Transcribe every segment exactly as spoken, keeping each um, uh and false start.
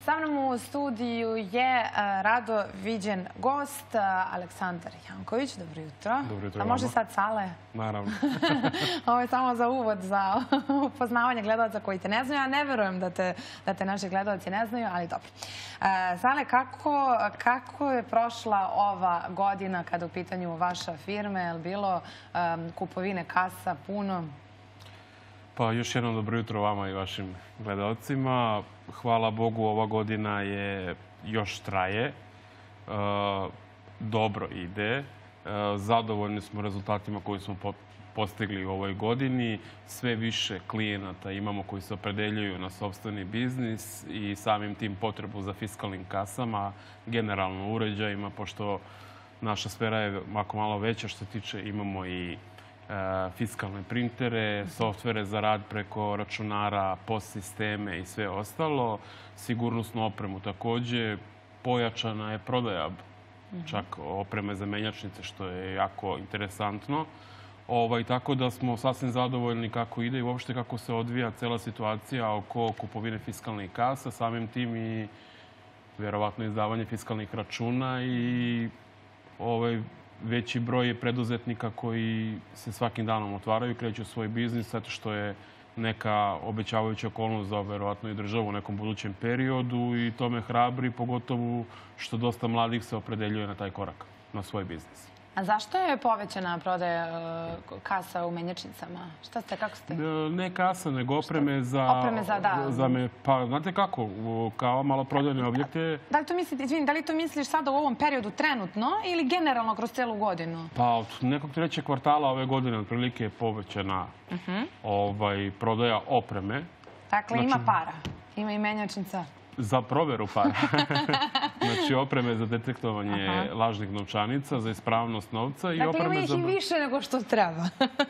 Sa mnom u studiju je rado viđen gost, Aleksandar Janković. Dobro jutro. Dobro jutro. A može sad Sale? Naravno. Ovo je samo za uvod, za upoznavanje gledalaca koji te ne znaju. Ja ne verujem da te, da te naši gledalci ne znaju, ali dobro. Sale, kako, kako je prošla ova godina kada u pitanju vaša firma? Je li bilo um, kupovine kasa puno? Pa još jednom dobro jutro vama i vašim gledalcima. Hvala Bogu, ova godina je još traje. Dobro ide. Zadovoljni smo rezultatima koji smo postigli u ovoj godini. Sve više klijenata imamo koji se opredeljuju na sopstveni biznis i samim tim potrebu za fiskalnim kasama, generalno uređajima, pošto naša sfera je ako malo veća što se tiče, imamo i fiskalne printere, softvere za rad preko računara, postsisteme i sve ostalo. Sigurnosnu opremu također. Pojačana je prodaja čak opreme za menjačnice, što je jako interesantno. Ovaj, tako da smo sasvim zadovoljni kako ide i uopšte kako se odvija cela situacija oko kupovine fiskalnih kasa, samim tim i vjerovatno izdavanje fiskalnih računa i ovaj, veći broj je preduzetnika koji se svakim danom otvaraju i kreću svoj biznis, zato što je neka obećavajuća okolnost za vjerovatno i državu u nekom budućem periodu i to me hrabri, pogotovo što dosta mladih se opredeljuje na taj korak, na svoj biznis. A zašto je povećana prodaja kasa u menjačnicama? Šta ste, kako ste? Ne kasa, nego opreme za... Opreme za, da. Za me, pa, znate kako, kao maloprodajne objekte... Da li to misliš, izvini, da li to misliš sada u ovom periodu trenutno ili generalno kroz celu godinu? Pa, od nekog trećeg kvartala ove godine otprilike je povećana ovaj, prodaja opreme. Dakle, ima para. Ima i menjačnica. Za proveru para. Znači, opreme za detektovanje lažnih novčanica, za ispravnost novca i opreme za... Dakle, ima ih i više nego što treba.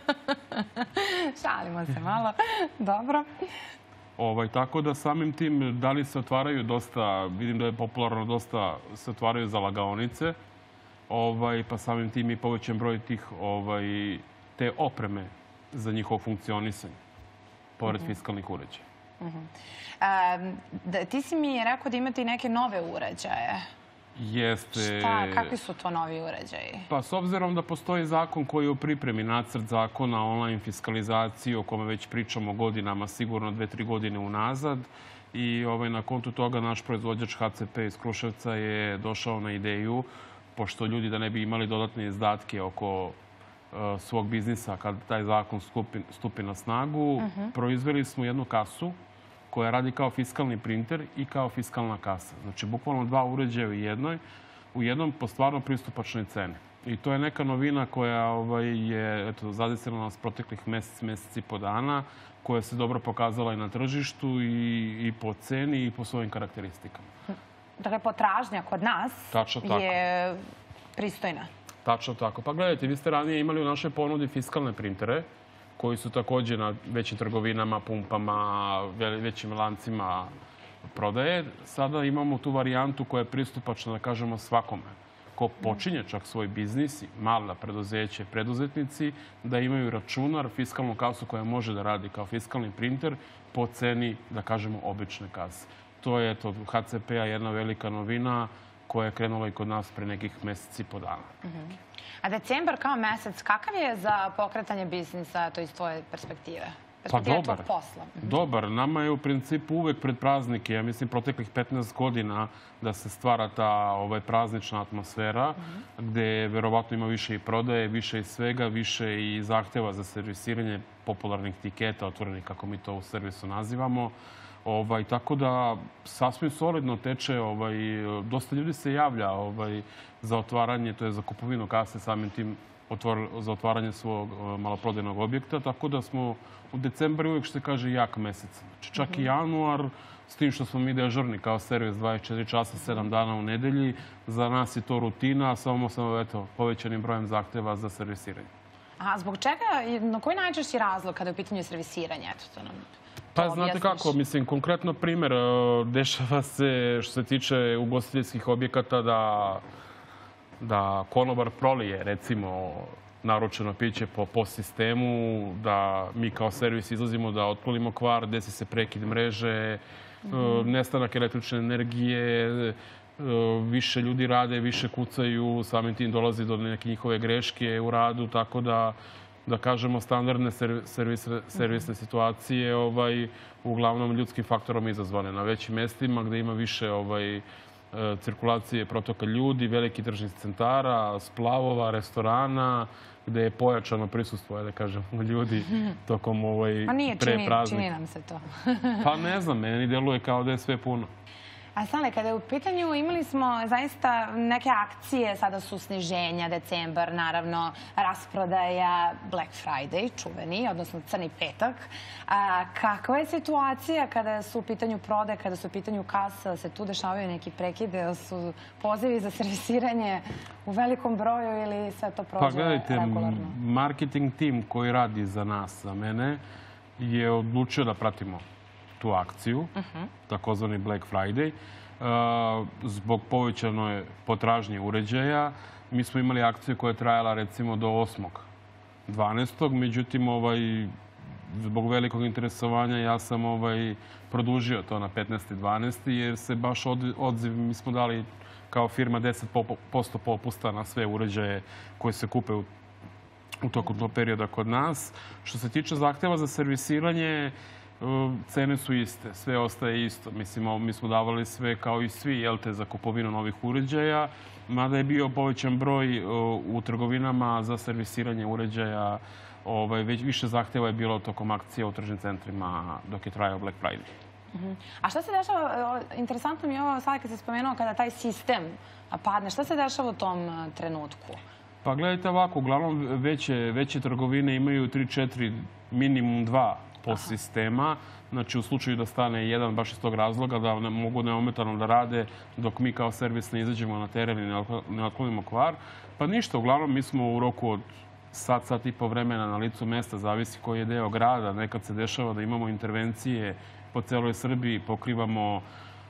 Šalimo se malo. Dobro. Ovaj, tako da samim tim, da li se otvaraju dosta, vidim da je popularno dosta, se otvaraju za lagaonice, ovaj, pa samim tim i povećan broj tih, ovaj, te opreme za njihovo funkcionisanje, pored fiskalnih uređaja. Ti si mi rekao da imate i neke nove uređaje. Jeste. Šta? Kakvi su to novi uređaji? Pa, s obzirom da postoji zakon koji je u pripremi, nacrt zakona o online fiskalizaciji, o kome već pričamo godinama, sigurno dve, tri godine unazad. I ovaj, na kontu toga naš proizvođač H C P iz Kruševca je došao na ideju, pošto ljudi da ne bi imali dodatne izdatke oko svog biznisa kad taj zakon stupi na snagu, proizveli smo jednu kasu koja radi kao fiskalni printer i kao fiskalna kasa. Znači, bukvalno dva uređaja u jednoj, u jednom po stvarno pristupačnoj ceni. I to je neka novina koja ovaj, je eto, zadesila nas proteklih mesec, mesec i po dana, koja se dobro pokazala i na tržištu i, i po ceni i po svojim karakteristikama. Dakle, potražnja kod nas je pristojna. Tačno tako. Pa gledajte, vi ste ranije imali u našoj ponudi fiskalne printere, koji su također na većim trgovinama, pumpama, većim lancima prodaje. Sada imamo tu varijantu koja je pristupačna, da kažemo, svakome ko počinje čak svoj biznis, mala preduzeće, preduzetnici, da imaju računar, fiskalnu kasu koja može da radi kao fiskalni printer po ceni, da kažemo, obične kase. To je to H C P-a jedna velika novina koja je krenula i kod nas pre nekih meseci i po dana. A decembar kao mesec, kakav je za pokretanje biznisa, to iz tvoje perspektive? Pa dobar. Dobar. Nama je u principu uvek pred praznike, ja mislim proteklih petnaest godina da se stvara ta ovaj, praznična atmosfera, gde verovatno ima više i prodaje, više i svega, više i zahteva za servisiranje popularnih tiketa, otvorenih kako mi to u servisu nazivamo. Ovaj, tako da sasvim solidno teče, ovaj, dosta ljudi se javlja ovaj, za otvaranje, to je za kupovinu kase, samim tim otvor, za otvaranje svog maloprodajnog objekta, tako da smo u decembru uvijek što se kaže jak mesec. Znači, čak uh-huh. i januar, s tim što smo mi dežurni kao servis dvadeset četiri časa, sedam dana u nedelji, za nas je to rutina, samo sam eto, povećanim brojem zahteva za servisiranje. A zbog čega, na koji najčešći razlog kada je u pitanju servisiranja? Eto, to nam... Pa znate kako, mislim, konkretno primjer, dešava se što se tiče ugostiteljskih objekata da, da konobar prolije, recimo, naručeno piće po postsistemu, da mi kao servis izlazimo da otklonimo kvar, desi se prekid mreže, nestanak električne energije, više ljudi rade, više kucaju, samim tim dolazi do neke njihove greške u radu, tako da da kažemo standardne servisne situacije uglavnom ljudskim faktorom izazvane na većim mestima gde ima više cirkulacije protoka ljudi, veliki tržnih centara, splavova, restorana, gde je pojačano prisustvo, da kažemo, ljudi tokom pre praznika. Čini nam se to. Pa ne znam, meni deluje kao da je sve puno. A Sale, kada je u pitanju, imali smo zaista neke akcije, sada su sniženja, decembar, naravno, rasprodaja, Black Friday, čuveni, odnosno crni petak. Kakva je situacija kada su u pitanju prode, kada su u pitanju kasa, se tu dešavaju neki prekide, su pozivi za servisiranje u velikom broju ili sve to prođe regularno? Pa gledajte, marketing tim koji radi za nas, za mene, je odlučio da pratimo tu akciju, takozvani Black Friday, zbog povećane potražnje uređaja. Mi smo imali akciju koja je trajala recimo do osmog dvanaestog Međutim, zbog velikog interesovanja ja sam produžio to na petnaesti dvanaesti jer se baš odziv, mi smo dali kao firma deset posto popusta na sve uređaje koje se kupe u tokom tog perioda kod nas. Što se tiče zahteva za servisiranje, cene su iste, sve ostaje isto. Mislim, mi smo davali sve kao i svi, jel te, za kupovinu novih uređaja, mada je bio povećan broj u trgovinama za servisiranje uređaja. Već više zahteva je bilo tokom akcija u tržnim centrima dok je trajao Black Friday. A šta se dešava, interesantno mi je ovo sad kad se spomenuo, kada taj sistem padne, šta se dešava u tom trenutku? Pa gledajte ovako, uglavnom veće trgovine imaju tri četiri, minimum dva podsistema. Znači, u slučaju da stane jedan, baš iz tog razloga, da mogu neometano da rade dok mi kao servis ne izađemo na teren i ne otklonimo kvar. Pa ništa, uglavnom mi smo u roku od sat, sat i po vremena na licu mesta, zavisi koji je deo grada. Nekad se dešava da imamo intervencije po celoj Srbiji, pokrivamo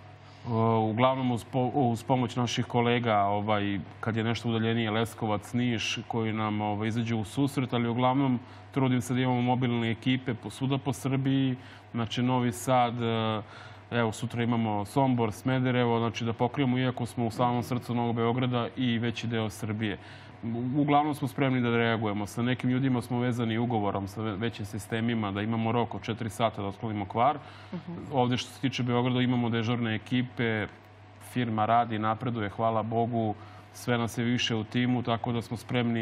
uglavnom uz pomoć naših kolega, kad je nešto udaljenije, Leskovac, Niš, koji nam izađu u susret, ali uglavnom trudim se da imamo mobilne ekipe svuda po Srbiji, znači Novi Sad, evo sutra imamo Sombor, Smederevo, znači da pokrivamo, iako smo u samom srcu Novog Beograda i veći deo Srbije. Uglavnom smo spremni da reagujemo. Sa nekim ljudima smo vezani ugovorom sa većim sistemima da imamo rok od četiri sata da otklonimo kvar. Ovde što se tiče Beograda imamo dežurne ekipe, firma radi, napreduje, hvala Bogu, sve nas je više u timu, tako da smo spremni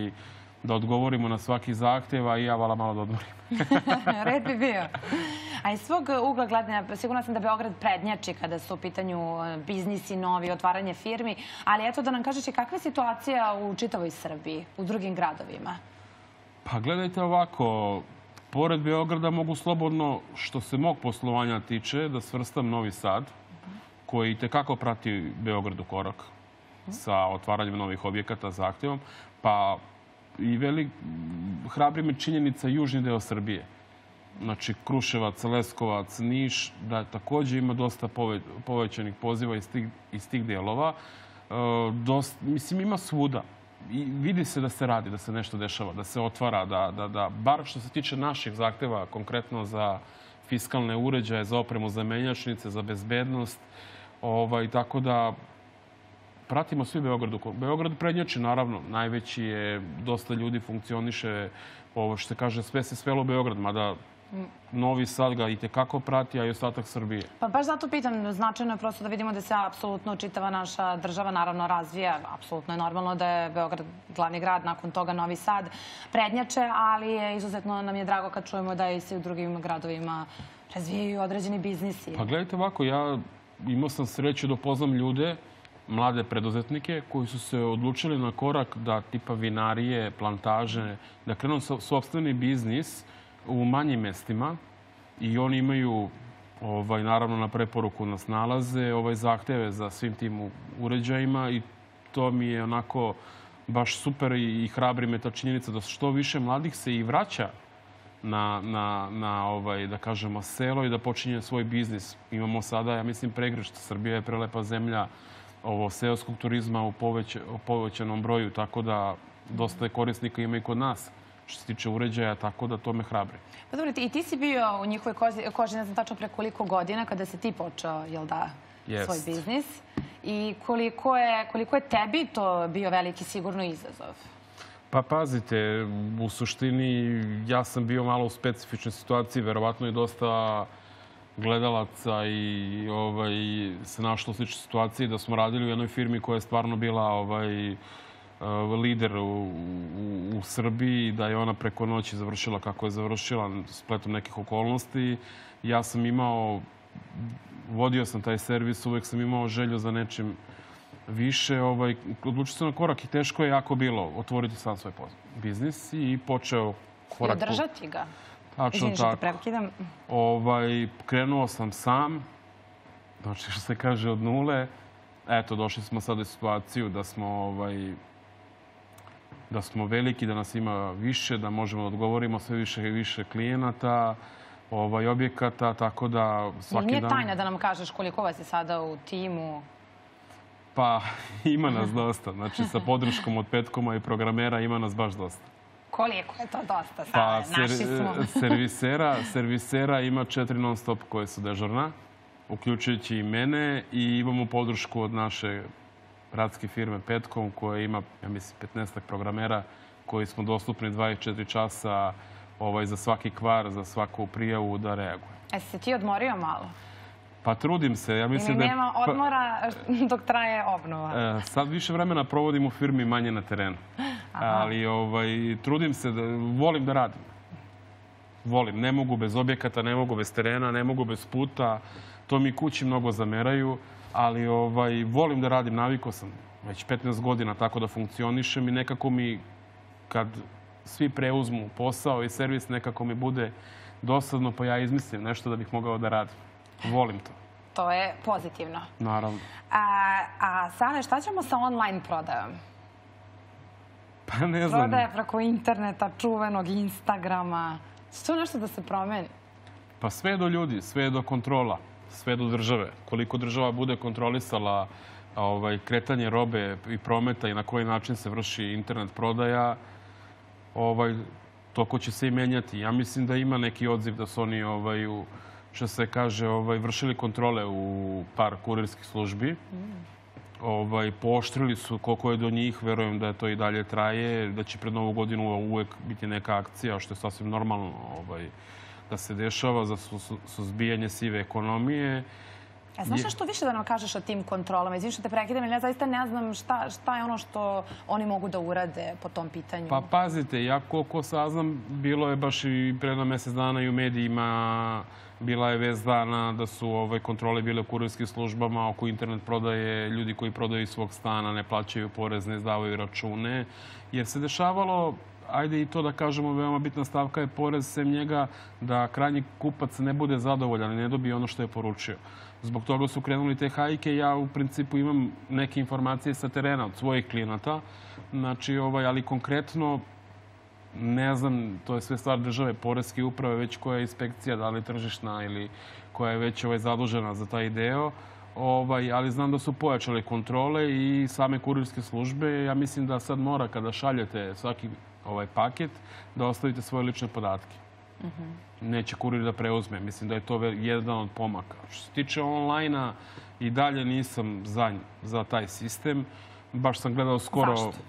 da odgovorimo na svaki zahtev, a i ja vala malo da odmorim. Red bi bio. A iz svog ugla gledanja, sigurno sam da Beograd prednjači kada su u pitanju biznisi novi, otvaranje firmi, ali eto da nam kažeš i kakva je situacija u čitavoj Srbiji, u drugim gradovima? Pa gledajte ovako, pored Beograda mogu slobodno, što se mog poslovanja tiče, da svrstam Novi Sad, koji itekako prati Beograd u korak sa otvaranjem novih objekata, zahtevom, pa i hrabri me činjenica južni deo Srbije. Znači, Kruševac, Leskovac, Niš, da također ima dosta povećanih poziva iz tih delova. Mislim, ima svuda. Vidi se da se radi, da se nešto dešava, da se otvara, da, bar što se tiče naših zahteva, konkretno za fiskalne uređaje, za opremu za menjačnice, za bezbednost, tako da pratimo svi Beogradu. Beograd prednjači, naravno. Najveći je, dosta ljudi funkcioniše, ovo što se kaže, sve se svelo u Beograd, mada Novi Sad ga itekako prati, a i ostatak Srbije. Pa baš zato pitam, značajno je prosto da vidimo da se apsolutno čitava naša država naravno razvija. Apsolutno je normalno da je Beograd glavni grad, nakon toga Novi Sad prednjače, ali izuzetno nam je drago kad čujemo da i se u drugim gradovima razvijaju određeni biznisi. Pa gledajte ovako, ja imao sam sreću da upoznam ljude, mlade preduzetnike koji su se odlučili na korak da tipa vinarije, plantaže, da krenu sopstveni biznis u manjim mestima i oni imaju, naravno na preporuku nas nalaze, zahteve za svim tim uređajima i to mi je onako baš super i hrabri me ta činjenica da što više mladih se i vraća na, da kažemo, selo i da počinje svoj biznis. Imamo sada, ja mislim, pregršt. Srbija je prelepa zemlja seoskog turizma u povećanom broju, tako da dosta je korisnika ima i kod nas što se tiče uređaja, tako da to me hrabri. Pa dobro, i ti si bio u njihovoj koži, ne znam tačno pre koliko godina, kada si ti počeo, jel da, svoj biznis. I koliko je, koliko je tebi to bio veliki sigurno izazov? Pa pazite, u suštini ja sam bio malo u specifičnoj situaciji, verovatno i dosta gledalaca i ovaj, se našlo u sličnoj situaciji da smo radili u jednoj firmi koja je stvarno bila ovaj, lider u, u, u Srbiji, da je ona preko noći završila kako je završila, spletom nekih okolnosti. Ja sam imao, vodio sam taj servis, uvek sam imao želju za nečim više. Ovaj, odlučio sam na korak i teško je jako bilo otvoriti sam svoj biznis i počeo korak... I održati ga. Tačno Izvini što te tako. prekidam. Ovaj, krenuo sam sam, znači što se kaže od nule. Eto, došli smo sada u situaciju da smo, ovaj, da smo veliki, da nas ima više, da možemo da odgovorimo sve više i više klijenata, ovaj, objekata, tako da svaki dan... Nije tajna da nam kažeš koliko vas je sada u timu? Pa, ima nas dosta. Znači, sa podrškom od Petkoma i programera ima nas baš dosta. Koliko je to dosta? Pa, Naši smo. servisera, servisera ima četiri non-stop koje su dežurna, uključujući i mene, i imamo podršku od naše bratske firme Petkom koja ima, ja mislim, petnaestak programera koji smo dostupni dvadeset četiri časa ovaj, za svaki kvar, za svaku prijavu da reaguje. E, si ti odmorio malo? Pa trudim se. Ja mislim Ili da je... nema odmora dok traje obnova? Sad više vremena provodim u firmi, manje na terenu. Ali ovaj, trudim se, da, volim da radim. Volim. Ne mogu bez objekata, ne mogu bez terena, ne mogu bez puta. To mi kući mnogo zameraju, ali ovaj, volim da radim. Navikao sam već petnaest godina tako da funkcionišem i nekako mi, kad svi preuzmu posao i servis, nekako mi bude dosadno, pa ja izmislim nešto da bih mogao da radim. Volim to. To je pozitivno. Naravno. A, a Sale, šta ćemo sa online prodajom? Pa ne znam. Prodaje preko interneta, čuvenog Instagrama. Što nešto da se promeni? Pa sve je do ljudi, sve je do kontrola, sve je do države. Koliko država bude kontrolisala ovaj, kretanje robe i prometa i na koji način se vrši internet prodaja, ovaj, toko će se i menjati. Ja mislim da ima neki odziv da su oni ovaj, u, što se kaže, ovaj, vršili kontrole u par kurirskih službi. Ovaj, pooštrili su koliko je do njih, verujem da to i dalje traje, da će pred Novu godinu uvek biti neka akcija, što je sasvim normalno ovaj, da se dešava za suzbijanje sive ekonomije. E, znaš što više da nam kažeš o tim kontrolama? Izvim što te prekidam, ali ja zaista ne znam šta, šta je ono što oni mogu da urade po tom pitanju. Pa pazite, ja koliko saznam, bilo je baš i pre na mesec dana i u medijima, bila je vest dana da su ovaj, kontrole bile u kurirskim službama oko internet prodaje, ljudi koji prodaju iz svog stana, ne plaćaju porez, ne izdavaju račune. Jer se dešavalo, ajde i to da kažemo, veoma bitna stavka je porez, sem njega da krajnji kupac ne bude zadovoljan i ne dobije ono što je poručio. Zbog toga su krenuli te hajke. Ja u principu imam neke informacije sa terena od svojih klijenata. Znači, ovaj, ali konkretno ne znam, to je sve stvar države, poreske uprave, već koja je inspekcija, da li tržišna ili koja je već ovaj, zadužena za taj deo. Ovaj, ali znam da su pojačale kontrole i same kurirske službe. Ja mislim da sad mora, kada šaljete svaki ovaj paket, da ostavite svoje lične podatke. Mm-hmm. Neće kurir da preuzme. Mislim da je to jedan od pomaka. Što se tiče online-a, i dalje nisam za, za taj sistem. Baš sam gledao skoro... Zašto?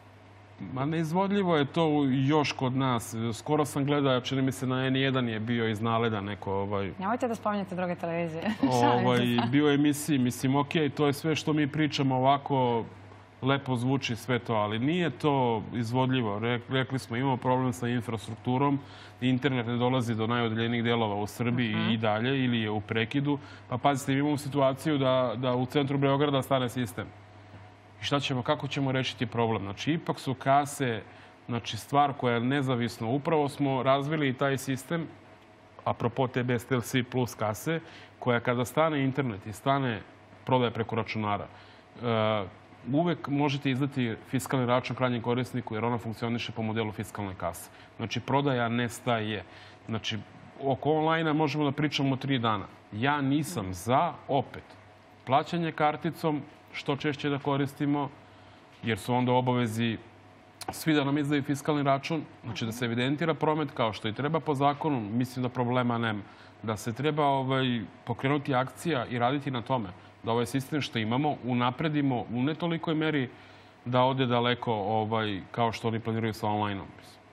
Ma neizvodljivo je to još kod nas. Skoro sam gledao, čini mi se na N jedan je bio iz Naleda neko... Ovaj, Nemojte da spominjate druge televizije. ovaj, bio je emisiji. Mislim, okej, to je sve što mi pričamo ovako, lepo zvuči sve to, ali nije to izvodljivo. Rekli smo, imamo problem sa infrastrukturom, internet ne dolazi do najodaljenijih delova u Srbiji uh-huh. i dalje, ili je u prekidu. Pa pazite, imamo situaciju da, da u centru Beograda stane sistem. I šta ćemo, kako ćemo rešiti problem? Znači, ipak su kase, znači, stvar koja je nezavisna. Upravo smo razvili taj sistem, apropo te B S T L C plus kase, koja kada stane internet i stane prodaje preko računara, uh, uvek možete izdati fiskalni račun krajnjem korisniku jer ona funkcioniše po modelu fiskalne kase. Znači, prodaja nestaje. Znači, oko online-a možemo da pričamo tri dana. Ja nisam za, opet, plaćanje karticom, što češće da koristimo, jer su onda obavezi svi da nam izdaju fiskalni račun, znači da se evidentira promet kao što i treba po zakonu. Mislim da problema nema. Da se treba pokrenuti akcija i raditi na tome. Da ovaj sistem što imamo unapredimo u ne tolikoj meri da ode daleko kao što oni planiraju sa online-om.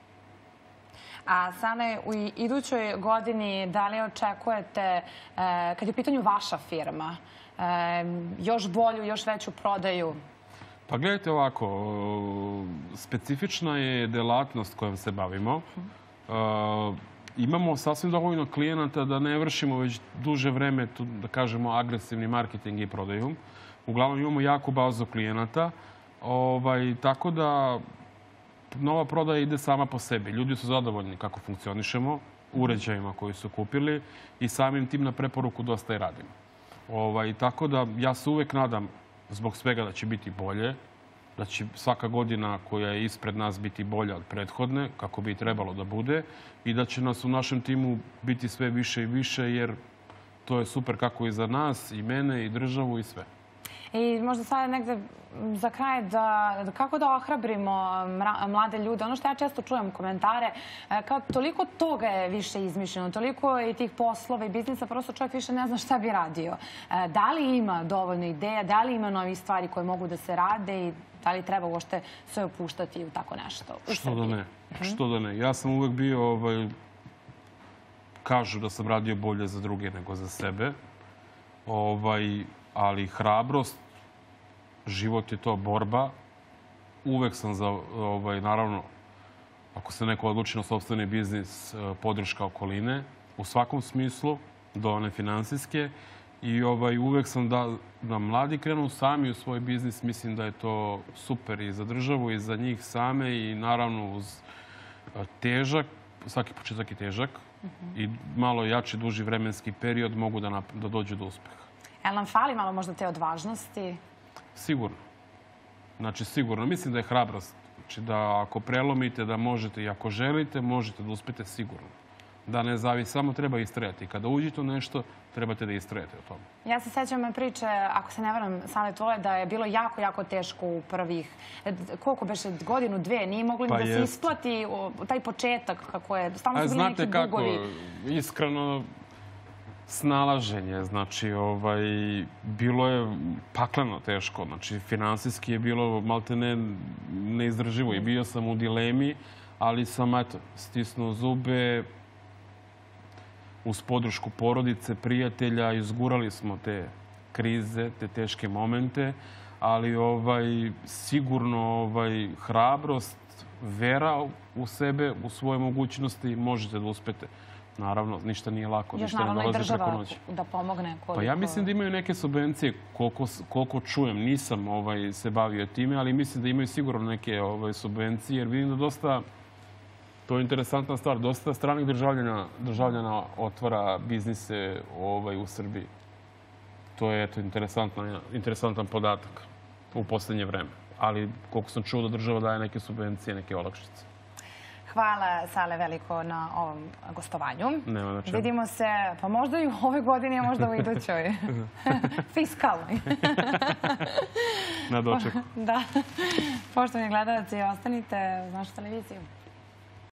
A Sale, u idućoj godini da li očekujete, kad je u pitanju vaša firma, još bolju, još veću prodaju? Pa gledajte ovako, specifična je delatnost kojom se bavimo. Imamo sasvim dovoljno klijenata da ne vršimo već duže vreme, da kažemo, agresivni marketing i prodaju. Uglavnom imamo jaku bazu klijenata, tako da nova prodaja ide sama po sebi. Ljudi su zadovoljni kako funkcionišemo, uređajima koji su kupili i samim tim na preporuku dosta i radimo. Tako da ja se uvek nadam zbog svega da će biti bolje, da će svaka godina koja je ispred nas biti bolja od prethodne, kako bi i trebalo da bude, i da će nas u našem timu biti sve više i više, jer to je super kako i za nas, i mene, i državu, i sve. I možda sad negde za kraj, kako da ohrabrimo mlade ljude? Ono što ja često čujem komentare, kao toliko toga je više izmišljeno, toliko i tih poslova i biznisa, prosto čovjek više ne zna šta bi radio. Da li ima dovoljno ideja, da li ima novih stvari koje mogu da se rade i da li treba uopšte sve opuštati u tako nešto? Što da ne, što da ne. Ja sam uvek bio, kažu da sam radio bolje za druge nego za sebe, ali hrabrost, život je to borba. Uvek sam za, naravno, ako se neko odluči na sopstveni biznis, podrška okoline, u svakom smislu, do one finansijske. I uvek sam da mladi krenu sami u svoj biznis. Mislim da je to super i za državu i za njih same i naravno uz težak, svaki početak je težak i malo jači, duži vremenski period mogu da dođu do uspeha. Je li nam fali malo možda te odvažnosti? Sigurno. Znači, sigurno. Mislim da je hrabrost. Znači, da ako prelomite, da možete i ako želite, možete da uspete sigurno. Da ne zavisi, samo treba istrajati. Kada uđete u nešto, trebate da istrajate o tome. Ja se sećam priče, ako se ne varam, Sale, tvoje, da je bilo jako, jako teško u prvih, koliko beše, godinu, dve, nije mogli da se isplati taj početak kako je, stalno su bili neki dugovi. Znate kako, iskreno, snalaženje, znači, bilo je pakleno teško, znači, finansijski je bilo malte ne neizdrživo i bio sam u dilemi, ali sam, eto, stisnuo zube, uz podršku porodice, prijatelja, izgurali smo te krize, te teške momente, ali sigurno hrabrost, vera u sebe, u svoje mogućnosti, možete da uspete. Naravno, ništa nije lako, ništa ne dolazi preko noći. Još naravno i država da pomogne koliko... Pa ja mislim da imaju neke subvencije, koliko čujem. Nisam se bavio time, ali mislim da imaju sigurno neke subvencije, jer vidim da dosta, to je interesantna stvar, dosta stranih državljana otvara biznise u Srbiji. To je interesantan podatak u poslednje vreme. Ali koliko sam čuo da država daje neke subvencije, neke olakšice. Hvala, Sale, veliko na ovom gostovanju. Nema na čemu. Vidimo se, pa možda i u ovoj godini, a možda u idućoj. Fiskalnoj. Na doček. Da. Poštovani gledalci, ostanite uz našu televiziju.